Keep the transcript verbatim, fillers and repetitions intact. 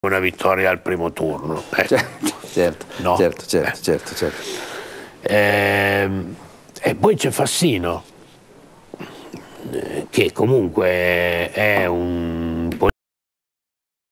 una vittoria al primo turno. Ecco. Certo, certo, No? certo, certo, Eh. certo, certo. Ehm, e poi c'è Fassino, che comunque è un